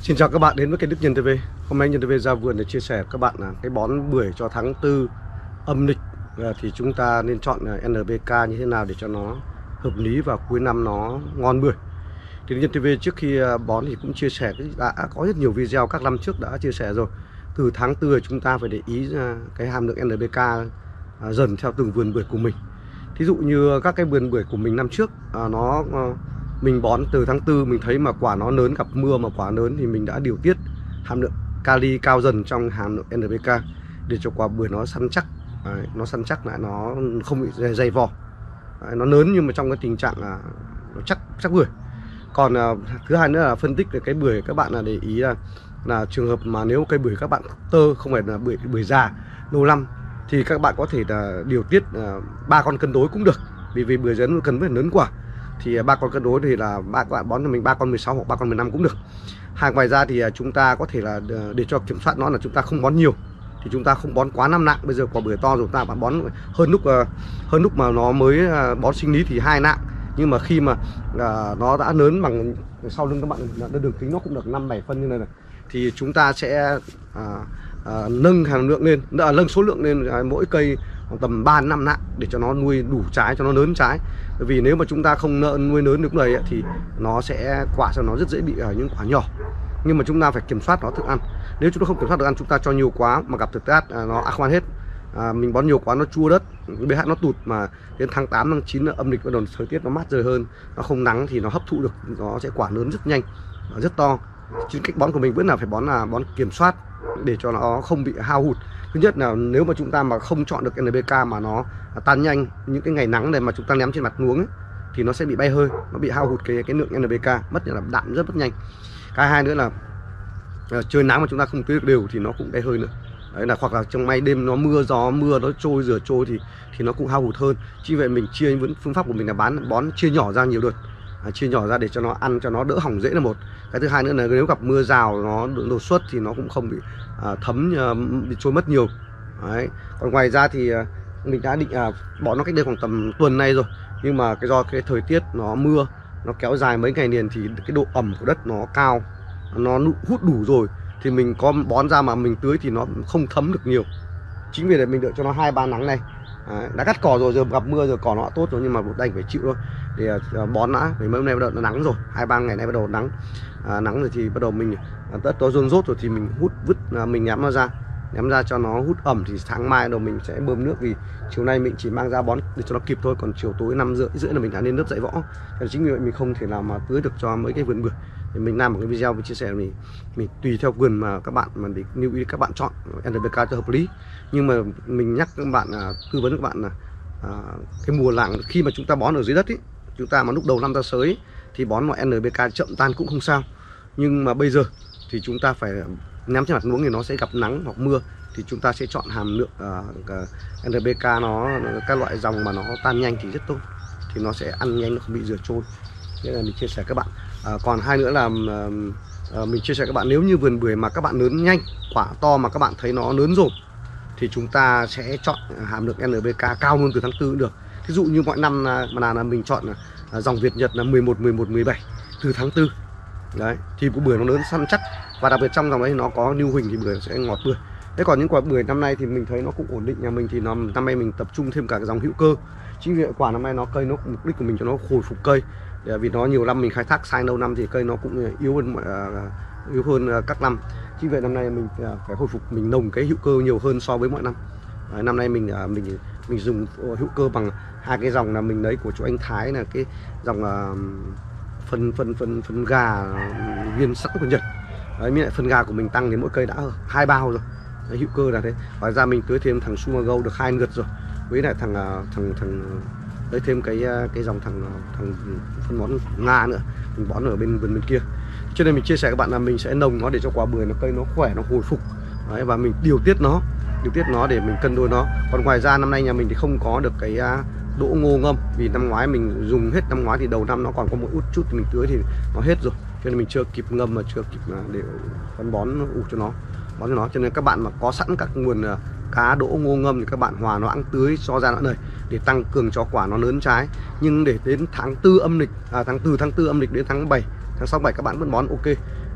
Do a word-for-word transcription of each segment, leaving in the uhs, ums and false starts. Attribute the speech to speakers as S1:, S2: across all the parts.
S1: Xin chào các bạn đến với kênh Đức Nhân ti vi. Hôm nay Nhân ti vi ra vườn để chia sẻ các bạn là cái bón bưởi cho tháng tư âm lịch thì chúng ta nên chọn en pê ca như thế nào để cho nó hợp lý và cuối năm nó ngon bưởi. Thì Nhân ti vi trước khi bón thì cũng chia sẻ đã có rất nhiều video các năm trước đã chia sẻ rồi. Từ tháng tư chúng ta phải để ý cái hàm lượng en pê ca dần theo từng vườn bưởi của mình. Thí dụ như các cái vườn bưởi của mình năm trước nó mình bón từ tháng tư mình thấy mà quả nó lớn, gặp mưa mà quả lớn thì mình đã điều tiết hàm lượng kali cao dần trong hàm lượng en pê ca để cho quả bưởi nó săn chắc. Đấy, nó săn chắc lại, nó không bị dày, dày vỏ. Đấy, nó lớn nhưng mà trong cái tình trạng là nó chắc chắc bưởi. Còn uh, thứ hai nữa là phân tích về cái bưởi, các bạn là để ý là là trường hợp mà nếu cây bưởi các bạn tơ không phải là bưởi bưởi già lâu năm thì các bạn có thể là điều tiết ba uh, con cân đối cũng được, vì vì bưởi lớn cần phải lớn quả thì ba con cân đối thì là ba các bạn bón cho mình ba con mười sáu hoặc ba con mười lăm cũng được. Hàng ngoài ra thì chúng ta có thể là để cho kiểm soát nó là chúng ta không bón nhiều thì chúng ta không bón quá năm nặng. Bây giờ quả bưởi to rồi ta bạn bón hơn lúc uh, hơn lúc mà nó mới uh, bón sinh lý thì hai nặng, nhưng mà khi mà uh, nó đã lớn bằng sau lưng các bạn đường kính nó cũng được năm bảy phân như này này thì chúng ta sẽ uh, uh, nâng hàm lượng lên, uh, nâng số lượng lên uh, mỗi cây khoảng tầm ba đến năm nặng để cho nó nuôi đủ trái, cho nó lớn trái. Bởi vì nếu mà chúng ta không nuôi lớn được này thì nó sẽ quả cho nó rất dễ bị uh, những quả nhỏ. Nhưng mà chúng ta phải kiểm soát nó thức ăn. Nếu chúng ta không kiểm soát được ăn, chúng ta cho nhiều quá mà gặp thực tát uh, nó không ăn hết. À, mình bón nhiều quá nó chua đất, pH nó tụt, mà đến tháng tám tháng chín âm lịch bắt đầu thời tiết nó mát rời hơn, nó không nắng thì nó hấp thụ được, nó sẽ quả lớn rất nhanh, rất to. Chính cách bón của mình vẫn là phải bón là bón kiểm soát để cho nó không bị hao hụt. Thứ nhất là nếu mà chúng ta mà không chọn được en pê ca mà nó tan nhanh những cái ngày nắng này mà chúng ta ném trên mặt luống ấy, thì nó sẽ bị bay hơi, nó bị hao hụt cái cái lượng en pê ca, mất là đạm rất mất nhanh. Cái hai nữa là uh, trời nắng mà chúng ta không tưới được đều thì nó cũng bay hơi nữa. Đấy là hoặc là trong may đêm nó mưa gió mưa nó trôi rửa trôi thì thì nó cũng hao hụt hơn. Chính vậy mình chia vẫn phương pháp của mình là bán bón chia nhỏ ra nhiều đợt, à, chia nhỏ ra để cho nó ăn cho nó đỡ hỏng dễ là một. Cái thứ hai nữa là nếu gặp mưa rào nó đột xuất thì nó cũng không bị à, thấm à, bị trôi mất nhiều. Đấy. Còn ngoài ra thì à, mình đã định à, bón nó cách đây khoảng tầm tuần nay rồi, nhưng mà cái do cái thời tiết nó mưa nó kéo dài mấy ngày liền thì cái độ ẩm của đất nó cao, nó hút đủ rồi thì mình có bón ra mà mình tưới thì nó không thấm được nhiều. Chính vì vậy mình đợi cho nó hai ba nắng này. Đấy, đã cắt cỏ rồi, giờ gặp mưa rồi cỏ nó tốt rồi nhưng mà đành phải chịu thôi để uh, bón đã. Vì mấy hôm nay bắt đầu nó nắng rồi, hai ba ngày nay bắt đầu nắng à, nắng rồi thì bắt đầu mình uh, tất nó rôn rốt rồi thì mình hút vứt uh, mình ném nó ra ném ra cho nó hút ẩm, thì sáng mai đầu mình sẽ bơm nước, vì chiều nay mình chỉ mang ra bón để cho nó kịp thôi, còn chiều tối năm rưỡi rưỡi là mình đã lên lớp dạy võ. Thì chính vì vậy mình không thể nào mà tưới được cho mấy cái vườn bưởi. Thì mình làm một cái video mình chia sẻ mình mình tùy theo vườn mà các bạn mà để lưu ý các bạn chọn en pê ca cho hợp lý. Nhưng mà mình nhắc các bạn là tư vấn các bạn là à, cái mùa làng khi mà chúng ta bón ở dưới đất ấy, chúng ta mà lúc đầu năm ra sới ấy, thì bón mọi en pê ca chậm tan cũng không sao, nhưng mà bây giờ thì chúng ta phải ném trên mặt luống thì nó sẽ gặp nắng hoặc mưa thì chúng ta sẽ chọn hàm lượng uh, en pê ca nó các loại dòng mà nó tan nhanh thì rất tốt, thì nó sẽ ăn nhanh, nó không bị rửa trôi. Thế là mình chia sẻ các bạn. À, còn hai nữa là uh, mình chia sẻ các bạn, nếu như vườn bưởi mà các bạn lớn nhanh, quả to mà các bạn thấy nó lớn rồi thì chúng ta sẽ chọn hàm lượng en pê ca cao luôn từ tháng tư cũng được. Ví dụ như mọi năm mà là, là mình chọn uh, dòng Việt Nhật là mười một, mười một, mười bảy từ tháng tư. Đấy, thì cái bưởi nó lớn săn chắc, và đặc biệt trong dòng đấy nó có lưu huỳnh thì bưởi sẽ ngọt bưởi. Thế còn những quả bưởi năm nay thì mình thấy nó cũng ổn định. Nhà mình thì nó, năm nay mình tập trung thêm cả cái dòng hữu cơ. Chính vì quả năm nay nó cây nó mục đích của mình cho nó hồi phục cây, vì nó nhiều năm mình khai thác sai lâu năm thì cây nó cũng yếu hơn uh, yếu hơn uh, các năm. Chính vậy năm nay mình uh, phải hồi phục, mình nồng cái hữu cơ nhiều hơn so với mọi năm. Uh, năm nay mình uh, mình mình dùng hữu cơ bằng hai cái dòng là mình lấy của chỗ anh Thái, là cái dòng uh, phân phân phân phân gà viên sắc của Nhật. Đấy, với lại phân gà của mình tăng đến mỗi cây đã hai bao rồi. Đấy, hữu cơ là thế. Ngoài ra mình tưới thêm thằng Sumago được hai lượt rồi, với lại thằng thằng thằng lấy thêm cái cái dòng thằng thằng phân bón Nga nữa, mình bón ở bên vườn bên kia. Cho nên mình chia sẻ các bạn là mình sẽ nồng nó để cho quả bưởi nó cây nó khỏe, nó hồi phục. Đấy, và mình điều tiết nó điều tiết nó để mình cân đối nó. Còn ngoài ra năm nay nhà mình thì không có được cái đỗ ngô ngâm, vì năm ngoái mình dùng hết, năm ngoái thì đầu năm nó còn có một út chút thì mình tưới thì nó hết rồi, cho nên mình chưa kịp ngâm mà chưa kịp để phân bón ủ cho nó, bón cho nó. Cho nên các bạn mà có sẵn các nguồn cá đỗ ngô ngâm thì các bạn hòa loãng tưới cho ra đoạn này để tăng cường cho quả nó lớn trái. Nhưng để đến tháng tư âm lịch, à, tháng từ tháng tư âm lịch đến tháng bảy, tháng sáu bảy các bạn vẫn bón ok.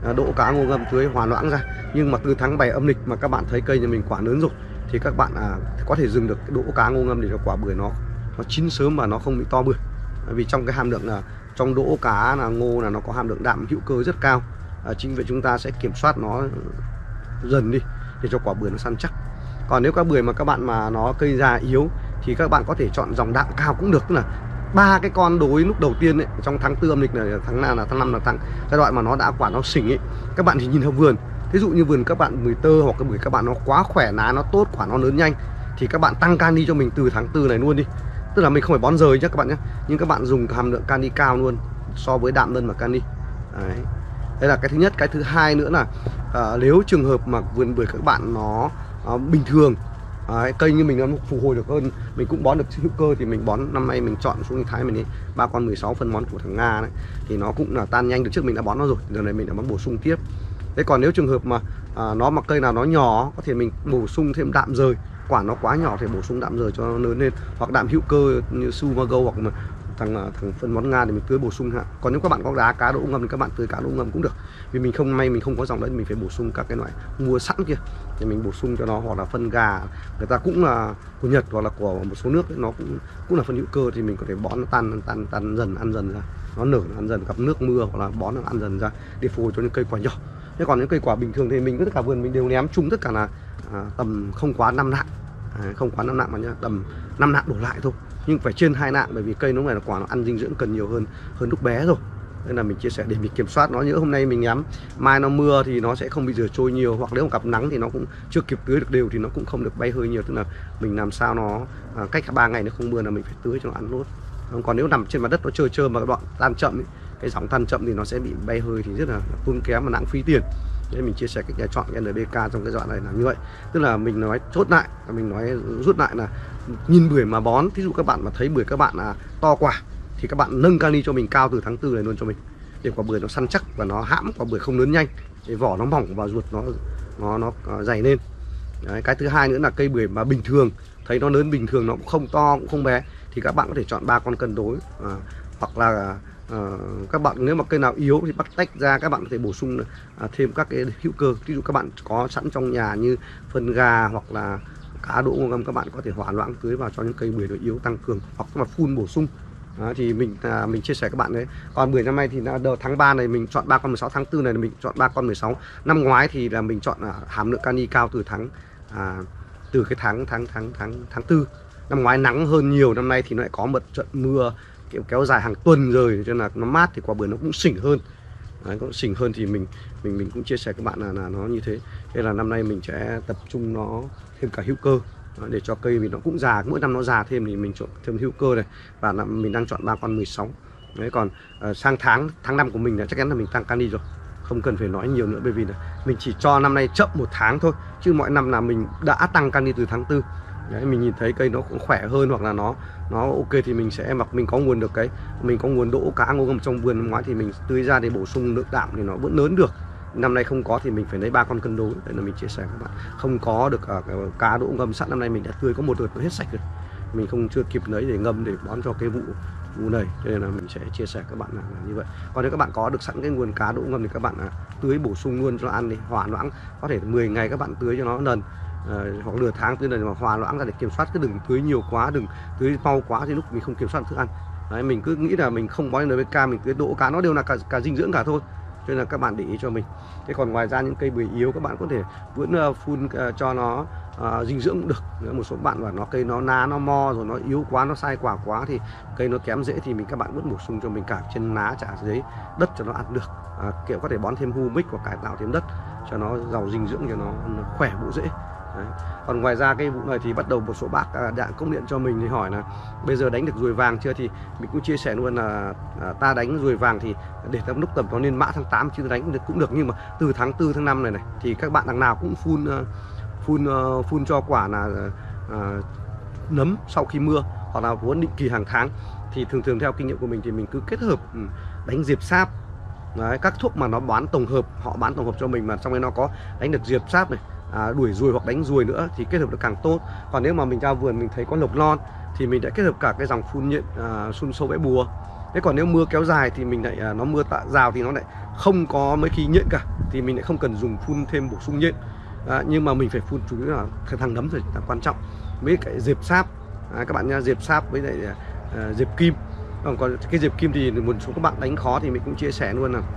S1: à, đỗ cá ngô ngâm tưới hòa loãng ra. Nhưng mà từ tháng bảy âm lịch mà các bạn thấy cây nhà mình quả lớn rồi thì các bạn à, có thể dừng được đỗ cá ngô ngâm để cho quả bưởi nó nó chín sớm và nó không bị to bưởi. Vì trong cái hàm lượng là trong đỗ cá là ngô là nó có hàm lượng đạm hữu cơ rất cao. À, chính vì chúng ta sẽ kiểm soát nó dần đi để cho quả bưởi nó săn chắc. Còn nếu các bưởi mà các bạn mà nó cây già yếu thì các bạn có thể chọn dòng đạm cao cũng được, tức là ba cái con đối lúc đầu tiên ấy, trong tháng tư âm lịch này, tháng nào là tháng năm là tháng giai đoạn mà nó đã quả nó xỉnh ấy, các bạn thì nhìn theo vườn. Ví dụ như vườn các bạn bưởi tơ hoặc cái bưởi các bạn nó quá khỏe, lá nó tốt, quả nó lớn nhanh thì các bạn tăng kali cho mình từ tháng tư này luôn đi. Tức là mình không phải bón rời nhé các bạn nhé, nhưng các bạn dùng hàm lượng kali cao luôn so với đạm đơn và kali. Đấy. Đây là cái thứ nhất. Cái thứ hai nữa là à, nếu trường hợp mà vườn bưởi các bạn nó à, bình thường, Đấy, cây như mình nó phục hồi được hơn, mình cũng bón được hữu cơ thì mình bón năm nay mình chọn xuống Thái mình ấy ba con mười sáu phân bón của thằng Nga đấy, thì nó cũng là tan nhanh. Được trước mình đã bón nó rồi, giờ này mình đã bón bổ sung tiếp. Thế còn nếu trường hợp mà à, nó mà cây nào nó nhỏ có thể mình bổ sung thêm đạm rời, quả nó quá nhỏ thì bổ sung đạm rời cho nó lớn lên, hoặc đạm hữu cơ như Sumago hoặc mà thằng thằng phân bón Nga thì mình tưới bổ sung ha. Còn nếu các bạn có đá cá đỗ ngâm thì các bạn tưới cá đỗ ngâm cũng được, vì mình không may mình không có dòng đấy, mình phải bổ sung các cái loại mua sẵn kia thì mình bổ sung cho nó, hoặc là phân gà người ta cũng là của Nhật hoặc là của một số nước ấy, nó cũng cũng là phân hữu cơ thì mình có thể bón nó tan tan tan dần ăn dần ra, nó nở nó ăn dần, gặp nước mưa hoặc là bón nó ăn dần ra để phù hợp cho những cây quả nhỏ. Thế còn những cây quả bình thường thì mình tất cả vườn mình đều ném chung tất cả là à, tầm không quá năm nạng, à, không quá năm nạng mà nhá, tầm năm nạng đổ lại thôi, nhưng phải trên hai nạng, bởi vì cây lúc này là quả nó ăn dinh dưỡng cần nhiều hơn hơn lúc bé rồi. Nên là mình chia sẻ để mình kiểm soát nó, nhớ hôm nay mình ném mai nó mưa thì nó sẽ không bị rửa trôi nhiều, hoặc nếu mà gặp nắng thì nó cũng chưa kịp tưới được đều thì nó cũng không được bay hơi nhiều. Tức là mình làm sao nó à, cách ba ngày nó không mưa là mình phải tưới cho nó ăn nốt. Còn nếu nằm trên mặt đất nó trơ trơ mà các đoạn tan chậm ấy, cái dòng tan chậm thì nó sẽ bị bay hơi thì rất là tốn kém và lãng phí tiền. Nên mình chia sẻ cách chọn cái en pê ca trong cái đoạn này là như vậy. Tức là mình nói chốt lại, mình nói rút lại là nhìn bưởi mà bón, thí dụ các bạn mà thấy bưởi các bạn là to quả thì các bạn nâng kali cho mình cao từ tháng tư này luôn cho mình, để quả bưởi nó săn chắc và nó hãm, quả bưởi không lớn nhanh, để vỏ nó mỏng và ruột nó nó nó dày lên. Đấy, cái thứ hai nữa là cây bưởi mà bình thường, thấy nó lớn bình thường, nó cũng không to cũng không bé thì các bạn có thể chọn ba con cân đối, à, hoặc là à, các bạn nếu mà cây nào yếu thì bắt tách ra, các bạn có thể bổ sung à, thêm các cái hữu cơ, ví dụ các bạn có sẵn trong nhà như phân gà hoặc là cá đỗ ngâm, các bạn có thể hòa loãng tưới vào cho những cây bưởi nó yếu tăng cường, hoặc các bạn phun bổ sung. Đó, thì mình à, mình chia sẻ các bạn đấy. Còn bưởi năm nay thì là đầu tháng ba này mình chọn ba con mười sáu, tháng tư này mình chọn ba con mười sáu. Năm ngoái thì là mình chọn à, hàm lượng kali cao từ tháng à, từ cái tháng tháng tháng tháng tháng tư. Năm ngoái nắng hơn nhiều, năm nay thì nó lại có một trận mưa kiểu kéo dài hàng tuần rồi, cho nên là nó mát thì quả bưởi nó cũng xỉnh hơn. Đấy, có xỉnh hơn thì mình mình mình cũng chia sẻ các bạn là, là nó như thế. Nên là năm nay mình sẽ tập trung nó thêm cả hữu cơ để cho cây vì nó cũng già, mỗi năm nó già thêm thì mình chọn thêm hữu cơ này, và là mình đang chọn ba con mười sáu. Đấy, còn uh, sang tháng tháng năm của mình là chắc chắn là mình tăng kali rồi, không cần phải nói nhiều nữa, bởi vì là mình chỉ cho năm nay chậm một tháng thôi, chứ mọi năm là mình đã tăng kali từ tháng tư. Đấy, mình nhìn thấy cây nó cũng khỏe hơn hoặc là nó nó ok thì mình sẽ mặc mình có nguồn được cái mình có nguồn đỗ cá ngô ngâm trong vườn năm ngoái thì mình tưới ra để bổ sung lượng đạm thì nó vẫn lớn được. Năm nay không có thì mình phải lấy ba con cân đối. Đấy là mình chia sẻ các bạn, không có được ở cái cá đỗ ngâm sẵn, năm nay mình đã tưới có một đợt nó hết sạch rồi, mình không chưa kịp lấy để ngâm để bón cho cái vụ vụ này, cho nên là mình sẽ chia sẻ các bạn là, là như vậy. Còn nếu các bạn có được sẵn cái nguồn cá đỗ ngâm thì các bạn là tưới bổ sung luôn cho nó ăn đi, hòa loãng, có thể mười ngày các bạn tưới cho nó lần. À, hoặc nửa tháng tưới lần mà hòa loãng ra để kiểm soát, cái đừng tưới nhiều quá, đừng tưới mau quá thì lúc mình không kiểm soát thức ăn. Đấy, mình cứ nghĩ là mình không bón en pê ca, mình tưới đỗ cá nó đều là cả, cả dinh dưỡng cả thôi, cho nên là các bạn để ý cho mình. Thế còn ngoài ra những cây bưởi yếu các bạn có thể vẫn uh, phun uh, cho nó uh, dinh dưỡng cũng được. Nếu một số bạn bảo nó cây nó ná nó mo rồi nó yếu quá, nó sai quả quá thì cây nó kém rễ thì mình các bạn vẫn bổ sung cho mình cả trên lá chả dưới đất cho nó ăn được. À, kiểu có thể bón thêm humic hoặc cải tạo thêm đất cho nó giàu dinh dưỡng, cho nó, nó khỏe bộ rễ. Đấy. Còn ngoài ra cái vụ này thì bắt đầu một số bác đã công điện cho mình thì hỏi là bây giờ đánh được ruồi vàng chưa, thì mình cũng chia sẻ luôn là à, ta đánh ruồi vàng thì để tầm lúc tầm nó lên mã tháng tám chứ đánh được cũng được, nhưng mà từ tháng tư tháng năm này này thì các bạn đằng nào cũng phun phun phun cho quả là à, nấm sau khi mưa, hoặc là vốn định kỳ hàng tháng. Thì thường thường theo kinh nghiệm của mình thì mình cứ kết hợp đánh diệp sáp. Đấy, các thuốc mà nó bán tổng hợp, họ bán tổng hợp cho mình mà trong đấy nó có đánh được diệp sáp này, à, đuổi ruồi hoặc đánh ruồi nữa thì kết hợp được càng tốt. Còn nếu mà mình ra vườn mình thấy có lộc non thì mình đã kết hợp cả cái dòng phun nhện, à, phun sâu bẫy bùa. Thế còn nếu mưa kéo dài thì mình lại à, nó mưa tạ rào thì nó lại không có mấy khi nhện cả, thì mình lại không cần dùng phun thêm bổ sung nhện. À, nhưng mà mình phải phun chủ yếu là cái thằng nấm rồi là quan trọng, với cái diệp sáp, à, các bạn nha, diệp sáp với lại uh, diệp kim. Còn còn cái diệp kim thì một số các bạn đánh khó thì mình cũng chia sẻ luôn là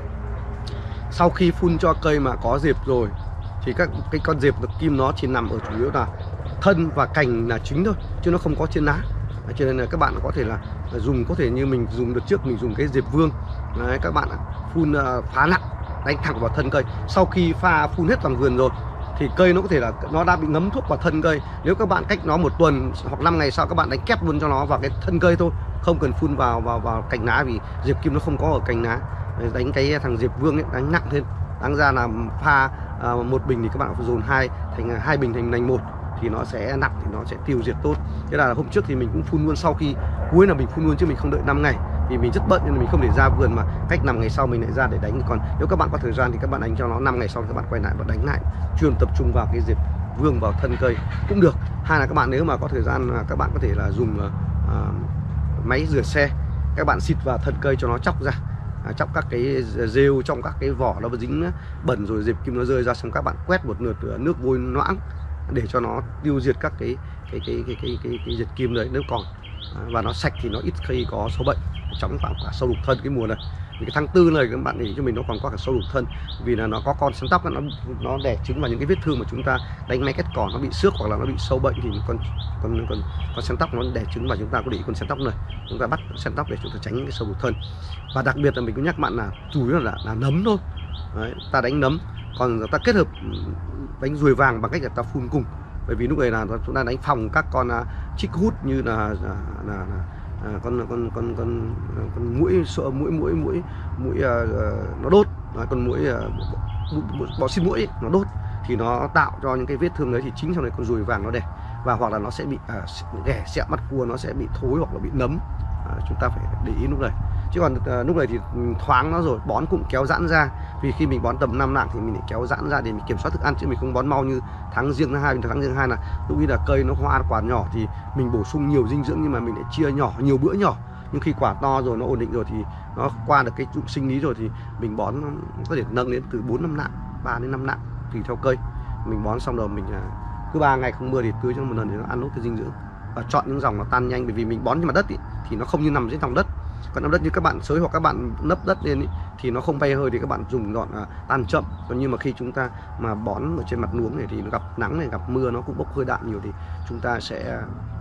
S1: sau khi phun cho cây mà có diệp rồi thì các cái con diệp kim nó chỉ nằm ở chủ yếu là thân và cành là chính thôi, chứ nó không có trên lá. À, cho nên là các bạn có thể là dùng, có thể như mình dùng đợt trước mình dùng cái diệp vương. Đấy, các bạn phun uh, phá nặng, đánh thẳng vào thân cây. Sau khi pha phun hết toàn vườn rồi thì cây nó có thể là nó đã bị ngấm thuốc vào thân cây. Nếu các bạn cách nó một tuần hoặc năm ngày sau các bạn đánh kép luôn cho nó vào cái thân cây thôi, không cần phun vào vào vào cành lá, vì diệp kim nó không có ở cành lá. Đánh cái thằng diệp vương ấy, đánh nặng thêm. Đáng ra là pha à, một bình thì các bạn phải dồn hai thành hai bình thành thành một thì nó sẽ nặng, thì nó sẽ tiêu diệt tốt. Thế là hôm trước thì mình cũng phun luôn, sau khi cuối là mình phun luôn chứ mình không đợi năm ngày, vì mình rất bận nên mình không để ra vườn mà cách năm ngày sau mình lại ra để đánh. Còn nếu các bạn có thời gian thì các bạn đánh cho nó năm ngày sau các bạn quay lại và đánh lại, chuyên tập trung vào cái diệp vương vào thân cây cũng được. Hay là các bạn nếu mà có thời gian các bạn có thể là dùng uh, máy rửa xe, các bạn xịt vào thân cây cho nó chóc ra, à, chóc các cái rêu trong các cái vỏ nó dính bẩn rồi diệp kim nó rơi ra, xong các bạn quét một lượt nước vôi loãng để cho nó tiêu diệt các cái cái cái cái cái cái, cái diệp kim đấy nếu còn, à, và nó sạch thì nó ít khi có sâu bệnh, chống phạm cả sâu đục thân cái mùa này. Thì cái tháng tư này các bạn để cho mình nó còn có cả sâu đục thân, vì là nó có con sắn tóc nó nó đẻ trứng vào những cái vết thương mà chúng ta đánh máy cắt cỏ nó bị xước hoặc là nó bị sâu bệnh, thì con con con con sắn tóc nó đẻ trứng và chúng ta có để con sắn tóc này, chúng ta bắt sắn tóc để chúng ta tránh những cái sâu đục thân. Và đặc biệt là mình cũng nhắc bạn là chủ yếu là, là nấm thôi. Đấy, ta đánh nấm, còn ta kết hợp đánh ruồi vàng bằng cách là ta phun cùng, bởi vì lúc này là chúng ta đánh phòng các con uh, chích hút như là, là, là, là À, con con con con con mũi sợ mũi mũi mũi mũi uh, nó đốt, à, con mũi uh, bọ xít mũi ấy, nó đốt thì nó tạo cho những cái vết thương đấy, thì chính trong này con ruồi vàng nó đẻ, và hoặc là nó sẽ bị uh, ghẻ sẹo mắt cua, nó sẽ bị thối hoặc là bị nấm. À, chúng ta phải để ý lúc này. Chứ còn uh, lúc này thì thoáng nó rồi, bón cũng kéo giãn ra, vì khi mình bón tầm năm nặng thì mình lại kéo giãn ra để mình kiểm soát thức ăn, chứ mình không bón mau như tháng riêng thứ hai. Tháng riêng hai là lúc ấy là cây nó hoa quả nhỏ thì mình bổ sung nhiều dinh dưỡng, nhưng mà mình lại chia nhỏ nhiều bữa nhỏ. Nhưng khi quả to rồi, nó ổn định rồi thì nó qua được cái sinh lý rồi thì mình bón có thể nâng đến từ bốn năm nặng, ba đến năm nặng tùy theo cây. Mình bón xong rồi mình cứ ba ngày không mưa thì tưới cho một lần để nó ăn nốt cái dinh dưỡng, và chọn những dòng nó tan nhanh, bởi vì mình bón trên mặt đất ý, thì nó không như nằm trên lòng đất. Còn nằm đất như các bạn xới hoặc các bạn nấp đất lên ý, thì nó không bay hơi thì các bạn dùng dọn à, tan chậm. Còn nhưng mà khi chúng ta mà bón ở trên mặt nuống này thì nó gặp nắng này, gặp mưa nó cũng bốc hơi đạm nhiều, thì chúng ta sẽ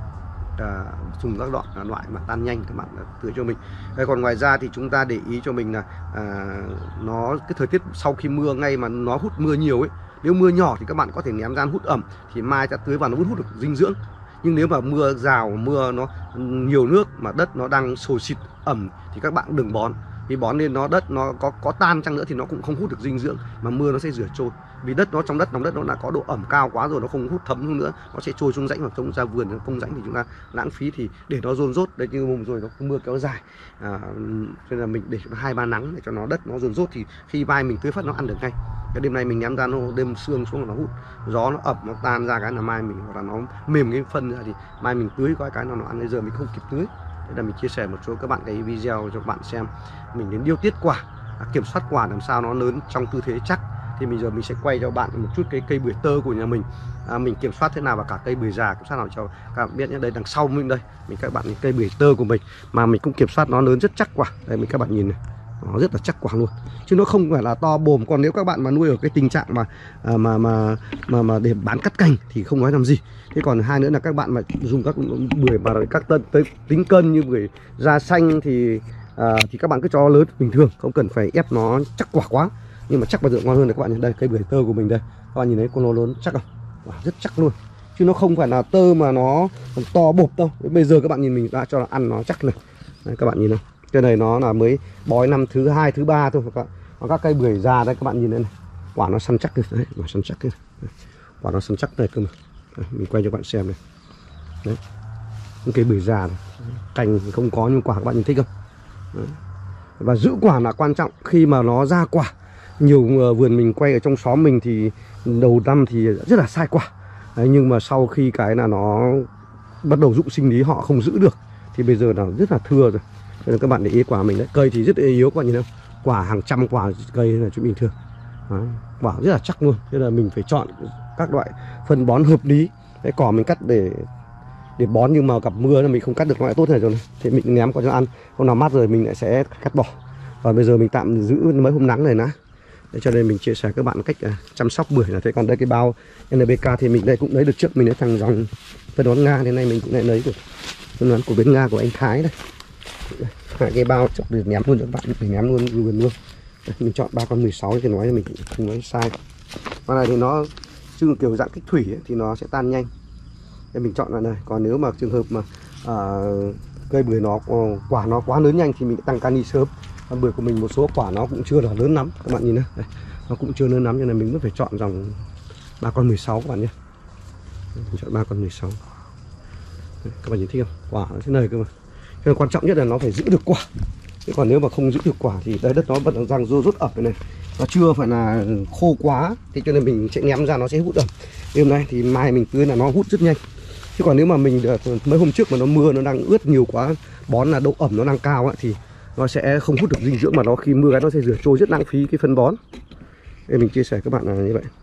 S1: à, dùng các đoạn à, loại mà tan nhanh các bạn à, tưới cho mình. Đây, còn ngoài ra thì chúng ta để ý cho mình là à, nó cái thời tiết sau khi mưa ngay mà nó hút mưa nhiều ấy, nếu mưa nhỏ thì các bạn có thể ném ra hút ẩm, thì mai ta tưới vào nó hút hút được dinh dưỡng. Nhưng nếu mà mưa rào, mưa nó nhiều nước mà đất nó đang sồi xịt ẩm thì các bạn đừng bón, vì bón lên nó đất nó có có tan chăng nữa thì nó cũng không hút được dinh dưỡng, mà mưa nó sẽ rửa trôi, vì đất nó trong đất lòng đất nó đã có độ ẩm cao quá rồi, nó không hút thấm hơn nữa, nó sẽ trôi xuống rãnh hoặc trông ra vườn không rãnh thì chúng ta lãng phí. Thì để nó dồn dốt đấy, như mùng rồi nó mưa kéo dài, à, nên là mình để hai ba nắng để cho nó đất nó dồn dốt, thì khi mai mình tưới phát nó ăn được ngay. Cái đêm nay mình ném ra nó đêm sương xuống nó hút, gió nó ẩm nó tan ra cái là mai mình, hoặc là nó mềm cái phân ra thì mai mình tưới coi cái nào nó ăn, bây giờ mình không kịp tưới. Thế là mình chia sẻ một số các bạn cái video cho các bạn xem mình đến điều tiết quả, à, kiểm soát quả làm sao nó lớn trong tư thế chắc. Thì bây giờ mình sẽ quay cho bạn một chút cái cây bưởi tơ của nhà mình, à, mình kiểm soát thế nào, và cả cây bưởi già kiểm soát nào cho các bạn biết nhé. Đây đằng sau mình đây mình các bạn cây bưởi tơ của mình mà mình cũng kiểm soát nó lớn rất chắc quả. Đây mình các bạn nhìn này, nó rất là chắc quả luôn, chứ nó không phải là to bồm. Còn nếu các bạn mà nuôi ở cái tình trạng mà à, mà mà mà mà để bán cắt cành thì không nói làm gì. Thế còn hai nữa là các bạn mà dùng các bưởi mà các tân tới tính cân như bưởi da xanh thì à, thì các bạn cứ cho lớn bình thường, không cần phải ép nó chắc quả quá, nhưng mà chắc bao giờ ngon hơn. Này các bạn nhìn đây cây bưởi tơ của mình đây, các bạn nhìn thấy con nó lớn chắc không? Wow, rất chắc luôn, chứ nó không phải là tơ mà nó to bột đâu. Bây giờ các bạn nhìn mình đã cho nó ăn nó chắc này. Đấy, các bạn nhìn này, cái này nó là mới bói năm thứ hai thứ ba thôi các bạn. Còn các cây bưởi già đây các bạn nhìn đây này, quả nó săn chắc đấy, quả săn chắc đấy. Quả nó săn chắc này cơ mà. Đấy, mình quay cho các bạn xem này. Đấy, những cây bưởi già này. Cành không có nhưng quả các bạn nhìn thích không? Đấy. Và giữ quả là quan trọng khi mà nó ra quả. Nhiều vườn mình quay ở trong xóm mình thì đầu năm thì rất là sai quả. Đấy, nhưng mà sau khi cái là nó bắt đầu rụng sinh lý họ không giữ được thì bây giờ là rất là thưa rồi. Cho nên các bạn để ý quả mình đấy, cây thì rất là yếu, các bạn nhìn không? Quả hàng trăm quả cây là chuyện bình thường. Đấy, quả rất là chắc luôn. Thế là mình phải chọn các loại phân bón hợp lý. Cái cỏ mình cắt để để bón, nhưng mà gặp mưa là mình không cắt được loại tốt này rồi này. Thì mình ném qua cho ăn, hôm nào mát rồi mình lại sẽ cắt bỏ. Và bây giờ mình tạm giữ mấy hôm nắng này đã. Để cho nên mình chia sẻ các bạn cách uh, chăm sóc bưởi là thế. Còn đây cái bao en pê ca thì mình đây cũng lấy được trước, mình lấy thằng dòng phân bón Nga, đến nay mình cũng lại lấy được phân bón của bên Nga của anh Thái đây. Hai cái bao chọn được ném luôn cho các bạn, mình ném luôn luôn luôn. Đây, mình chọn ba con mười sáu thì nói cho mình không nói sai. Con này thì nó chứ kiểu dạng kích thủy ấy, thì nó sẽ tan nhanh. Để mình chọn là này. Còn nếu mà trường hợp mà uh, cây bưởi nó quả nó quá lớn nhanh thì mình tăng cani sớm. Còn bưởi của mình một số quả nó cũng chưa là lớn lắm, các bạn nhìn này, đây, nó cũng chưa lớn lắm, cho nên mình vẫn phải chọn dòng ba con mười sáu các bạn nhé. Mình chọn ba con mười sáu. Đây, các bạn nhìn thấy không? Quả nó thế này cơ mà. Cho nên quan trọng nhất là nó phải giữ được quả. Chứ còn nếu mà không giữ được quả thì đây đất nó vẫn đang rô rút ẩm này, nó chưa phải là khô quá, thế cho nên mình sẽ ném ra nó sẽ hút ẩm. Hôm nay thì mai mình tưới là nó hút rất nhanh. Chứ còn nếu mà mình mấy hôm trước mà nó mưa nó đang ướt nhiều quá, bón là độ ẩm nó đang cao ấy, thì nó sẽ không hút được dinh dưỡng, mà nó khi mưa nó sẽ rửa trôi, rất lãng phí cái phân bón. Để mình chia sẻ các bạn là như vậy.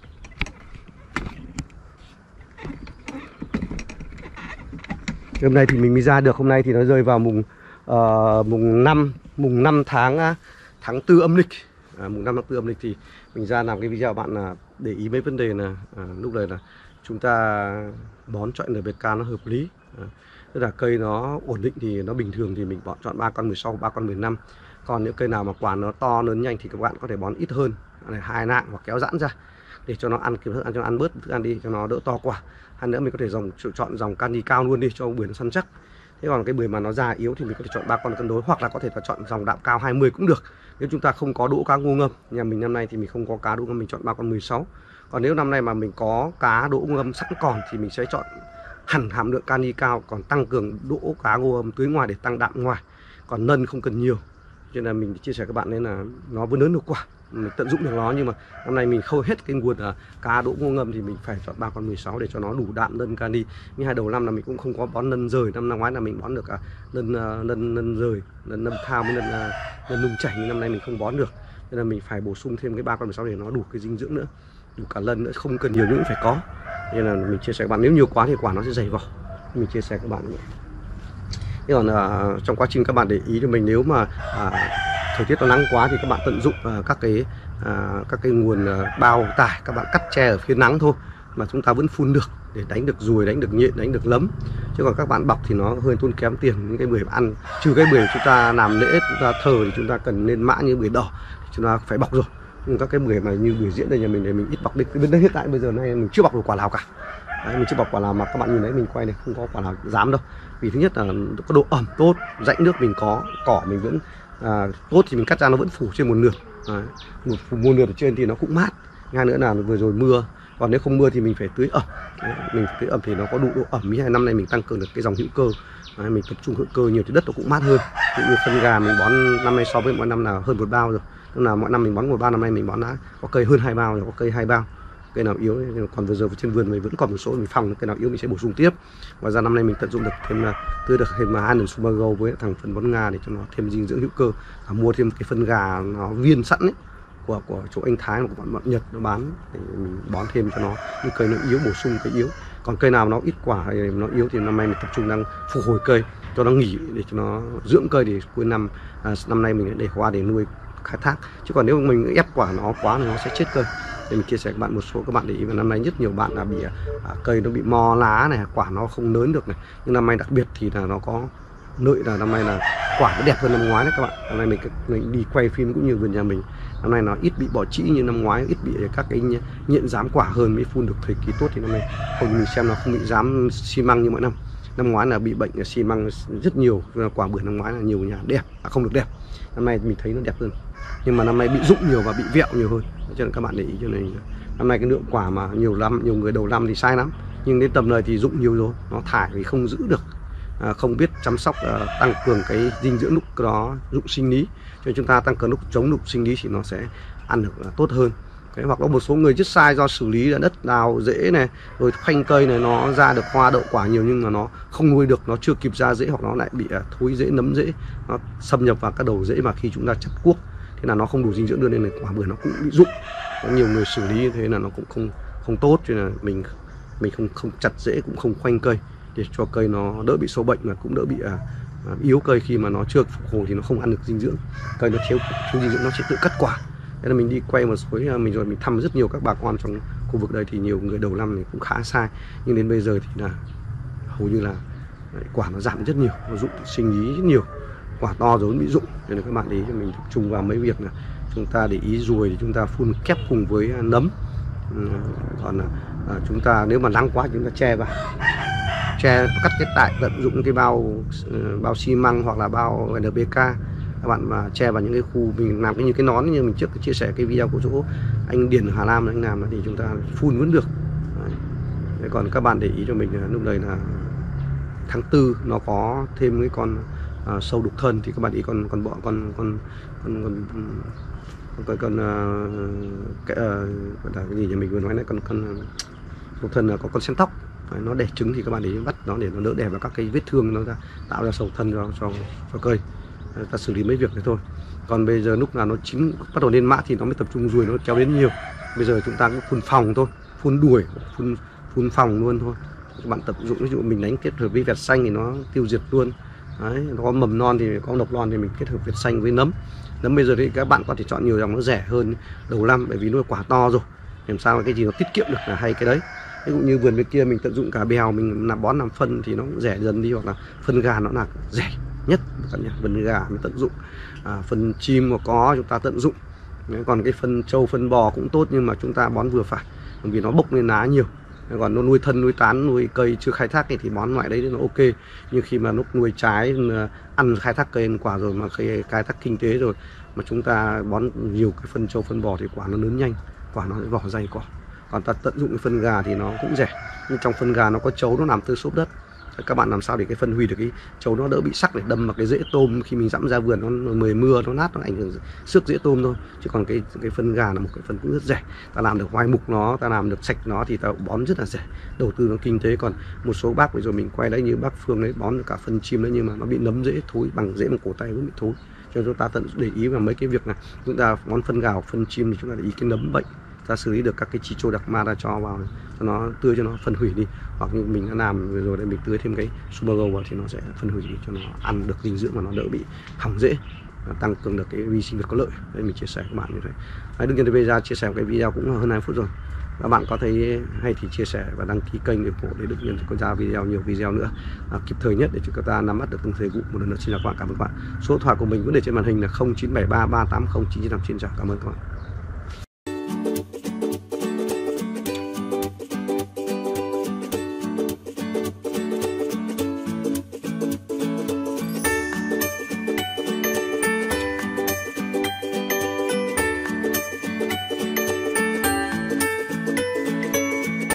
S1: Hôm nay thì mình mới ra được, hôm nay thì nó rơi vào mùng uh, mùng năm mùng năm tháng tháng tư âm lịch. À, mùng năm tháng tư âm lịch thì mình ra làm cái video bạn là để ý mấy vấn đề là à, lúc này là chúng ta bón chọn en pê ca nó hợp lý. À, tức là cây nó ổn định thì nó bình thường thì mình bón chọn ba con mười sáu, ba con mười lăm. Còn những cây nào mà quả nó to lớn nhanh thì các bạn có thể bón ít hơn, này hai nạng hoặc kéo giãn ra để cho nó ăn, ăn cho nó ăn bớt thức ăn đi cho nó đỡ to quả. Hay nữa mình có thể dòng chọn dòng cani cao luôn đi cho bưởi nó săn chắc. Thế còn cái bưởi mà nó già yếu thì mình có thể chọn ba con cân đối, hoặc là có thể là chọn dòng đạm cao hai mươi cũng được. Nếu chúng ta không có đỗ cá ngô ngâm, nhà mình năm nay thì mình không có cá đỗ ngâm, mình chọn ba con mười sáu. Còn nếu năm nay mà mình có cá đỗ ngâm sẵn còn thì mình sẽ chọn hẳn hàm lượng cani cao, còn tăng cường đỗ cá ngô ngâm tưới ngoài để tăng đạm ngoài. Còn nân không cần nhiều. Cho nên là mình chia sẻ các bạn nên là nó vẫn lớn được quả, mình tận dụng được nó. Nhưng mà năm nay mình khâu hết cái nguồn uh, cá đỗ ngô ngâm thì mình phải chọn ba con mười sáu để cho nó đủ đạm nân cani. Như hai đầu năm là mình cũng không có bón nân rời, năm năm ngoái là mình bón được uh, nân uh, nân nân rời, nân nâm thao với nân uh, nân nung chảy, nhưng năm nay mình không bón được, nên là mình phải bổ sung thêm cái ba con mười sáu để nó đủ cái dinh dưỡng nữa, đủ cả lân nữa, không cần nhiều nhưng cũng phải có. Nên là mình chia sẻ các bạn, nếu nhiều quá thì quả nó sẽ dày vỏ. Mình chia sẻ các bạn vậy. Thế còn uh, trong quá trình các bạn để ý cho mình, nếu mà uh, thời tiết nó nắng quá thì các bạn tận dụng uh, các cái uh, các cái nguồn uh, bao tải, các bạn cắt tre ở phía nắng thôi mà chúng ta vẫn phun được để đánh được ruồi, đánh được nhện, đánh được lấm. Chứ còn các bạn bọc thì nó hơi tốn kém tiền. Những cái bưởi ăn, trừ cái bưởi chúng ta làm lễ, chúng ta thờ thì chúng ta cần nên mã như bưởi đỏ thì chúng ta phải bọc rồi. Nhưng các cái bưởi mà như bưởi diễn đây nhà mình thì mình ít bọc. Đến hiện tại bây giờ này mình chưa bọc được quả nào cả. Đấy, mình chưa bọc quả nào mà các bạn nhìn thấy mình quay này không có quả nào dám đâu. Vì thứ nhất là có độ ẩm tốt, rãnh nước mình có, cỏ mình vẫn à, tốt thì mình cắt ra nó vẫn phủ trên một nửa. Đấy, một phủ một nửa ở trên thì nó cũng mát. Hai nữa là vừa rồi mưa, còn nếu không mưa thì mình phải tưới ẩm. Đấy, mình tưới ẩm thì nó có đủ độ ẩm. Như năm nay mình tăng cường được cái dòng hữu cơ. Đấy, mình tập trung hữu cơ nhiều thì đất nó cũng mát hơn. Ví dụ như phân gà mình bón năm nay so với mọi năm là hơn một bao rồi. Năm nào mọi năm mình bón một bao, năm nay mình bón đã có cây hơn hai bao rồi, có cây hai bao. Cây nào yếu, còn vừa giờ trên vườn mình vẫn còn một số mình phòng, cây nào yếu mình sẽ bổ sung tiếp. Ngoài ra năm nay mình tận dụng được thêm là tưới được thêm hai lần Super Go với thằng phân bón Nga để cho nó thêm dinh dưỡng hữu cơ. Và mua thêm cái phân gà nó viên sẵn ấy, của của chỗ anh Thái của bọn bọn Nhật nó bán để mình bón thêm cho nó. Những cây nó yếu bổ sung cây yếu. Còn cây nào nó ít quả hay nó yếu thì năm nay mình tập trung đang phục hồi cây cho nó nghỉ để cho nó dưỡng cây để cuối năm à, năm nay mình để hoa để nuôi khai thác. Chứ còn nếu mình ép quả nó quá thì nó sẽ chết cây. Để mình chia sẻ với bạn một số các bạn để ý, và năm nay rất nhiều bạn là bị à, cây nó bị mo lá này, quả nó không lớn được này. Nhưng năm nay đặc biệt thì là nó có lợi là năm nay là quả nó đẹp hơn năm ngoái đấy các bạn. Năm nay mình, mình đi quay phim cũng như vườn nhà mình, năm nay nó ít bị bỏ trĩ như năm ngoái, ít bị các cái nhện dám quả hơn, mới phun được thời kỳ tốt. Thì năm nay không, mình xem nó không bị dám xi măng như mọi năm. Năm ngoái là bị bệnh xi măng rất nhiều, quả bưởi năm ngoái là nhiều nhà đẹp, à, không được đẹp. Năm nay mình thấy nó đẹp hơn, nhưng mà năm nay bị rụng nhiều và bị vẹo nhiều hơn, cho nên các bạn để ý. Cho nên năm nay cái lượng quả mà nhiều năm, nhiều người đầu năm thì sai lắm, nhưng đến tầm này thì rụng nhiều rồi, nó thải thì không giữ được, à, không biết chăm sóc, à, tăng cường cái dinh dưỡng lúc đó rụng sinh lý. Cho nên chúng ta tăng cường lúc chống rụng sinh lý thì nó sẽ ăn được à, tốt hơn. Cái, hoặc có một số người rất sai do xử lý là đất đào rễ này, rồi khoanh cây này, nó ra được hoa đậu quả nhiều nhưng mà nó không nuôi được, nó chưa kịp ra rễ, hoặc nó lại bị à, thối rễ, nấm rễ, nó xâm nhập vào các đầu rễ mà khi chúng ta chặt cuốc thì thế là nó không đủ dinh dưỡng đưa nên là quả bưởi nó cũng bị rụng. Có nhiều người xử lý như thế là nó cũng không không tốt, cho nên là mình mình không không chặt rễ cũng không khoanh cây để cho cây nó đỡ bị sâu bệnh và cũng đỡ bị à, à, yếu cây khi mà nó chưa phục hồi thì nó không ăn được dinh dưỡng, cây nó thiếu thiếu dinh dưỡng nó sẽ tự cắt quả. Thế là mình đi quay một số mình rồi mình thăm rất nhiều các bà con trong khu vực đây thì nhiều người đầu năm thì cũng khá sai, nhưng đến bây giờ thì là hầu như là quả nó giảm rất nhiều, nó rụng sinh lý rất nhiều, quả to rồi vẫn bị rụng. Cho nên các bạn để ý cho mình tập trung vào mấy việc là chúng ta để ý ruồi thì chúng ta phun kép cùng với nấm. Còn à, chúng ta nếu mà nắng quá chúng ta che vào, che cắt cái tại tận dụng cái bao bao xi măng hoặc là bao en pê ca các bạn mà che vào những cái khu mình làm cái như cái nón như mình trước chia sẻ cái video của chỗ anh Điền ở Hà Nam anh làm thì chúng ta phun vẫn được. Đấy, còn các bạn để ý cho mình là lúc này là tháng tư nó có thêm cái con à, sâu đục thân thì các bạn ý con con bọ con con con con con con uh, cái, uh, là cái gì nhà mình vừa nói này, con con đục thân là có con sen tóc. Đấy, nó đẻ trứng thì các bạn ý bắt nó để nó đỡ đẻ vào các cái vết thương, nó ra tạo ra sâu thân cho cho, cho cây. Đấy, ta xử lý mấy việc này thôi. Còn bây giờ lúc nào nó chín bắt đầu lên mã thì nó mới tập trung ruồi nó kéo đến nhiều. Bây giờ chúng ta cũng phun phòng thôi, phun đuổi, phun phun phòng luôn thôi. Các bạn tập dụng, ví dụ mình đánh kết hợp với vẹt xanh thì nó tiêu diệt luôn. Đấy, nó có mầm non thì có lộc non thì mình kết hợp vẹt xanh với nấm. Nấm bây giờ thì các bạn có thể chọn nhiều dòng nó rẻ hơn đầu năm bởi vì nó quả to rồi. Làm sao cái gì nó tiết kiệm được là hay cái đấy. Ví dụ như vườn bên kia mình tận dụng cả bèo mình làm bón làm phân thì nó cũng rẻ dần đi, hoặc là phân gà nó là rẻ nhất cả nhà. Phân gà mình tận dụng, à, phân chim mà có chúng ta tận dụng. Đấy, còn cái phân trâu phân bò cũng tốt nhưng mà chúng ta bón vừa phải vì nó bốc lên lá nhiều. Còn nó nuôi thân nuôi tán nuôi cây chưa khai thác thì bón loại đấy nó ok, nhưng khi mà lúc nuôi trái ăn khai thác cây ăn quả rồi mà cây khai thác kinh tế rồi mà chúng ta bón nhiều cái phân trâu phân bò thì quả nó lớn nhanh, quả nó vỏ dày quả. Còn ta tận dụng cái phân gà thì nó cũng rẻ, nhưng trong phân gà nó có trấu nó làm từ xốp đất. Các bạn làm sao để cái phân hủy được cái trấu nó đỡ bị sắc để đâm vào cái rễ tôm khi mình dẫm ra vườn nó mười mưa nó nát nó ảnh hưởng xước rễ tôm thôi. Chứ còn cái cái phân gà là một cái phân cũng rất rẻ, ta làm được hoai mục nó, ta làm được sạch nó thì ta bón rất là rẻ, đầu tư nó kinh tế. Còn một số bác bây giờ mình quay đấy như bác Phương đấy bón được cả phân chim đấy nhưng mà nó bị nấm rễ thối, bằng rễ bằng cổ tay vẫn bị thối. Cho nên chúng ta tận để ý vào mấy cái việc này, chúng ta bón phân gà phân chim thì chúng ta để ý cái nấm bệnh, ta xử lý được các cái Trichoderma ta cho vào cho nó tươi cho nó phân hủy đi, hoặc như mình đã làm rồi đây mình tưới thêm cái Super Go vào thì nó sẽ phân hủy đi, cho nó ăn được dinh dưỡng mà nó đỡ bị hỏng rễ, tăng cường được cái vi sinh vật có lợi. Đây mình chia sẻ các bạn như thế. Đấy, đương nhiên bây giờ chia sẻ cái video cũng hơn hai phút rồi. Các bạn có thấy hay thì chia sẻ và đăng ký kênh để ủng hộ để được nhận có ra video nhiều video nữa à, kịp thời nhất để chúng ta nắm bắt được từng thời vụ. Một lần nữa xin chào các bạn, cảm ơn các bạn. Số điện thoại của mình vẫn để trên màn hình là không chín bảy ba ba tám không chín chín năm. Xin chào, cảm ơn các bạn.